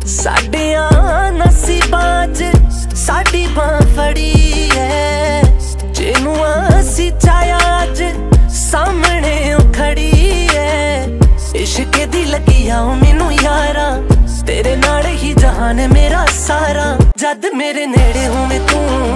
साडियां नसीबां च साडी बां फड़ी है, जिन्नू असी चाया अज सामने खड़ी है। इश्क दी लगी आ मैनू यारा, तेरे नाल ही जहान मेरा सारा। जद मेरे नेड़े होवे तू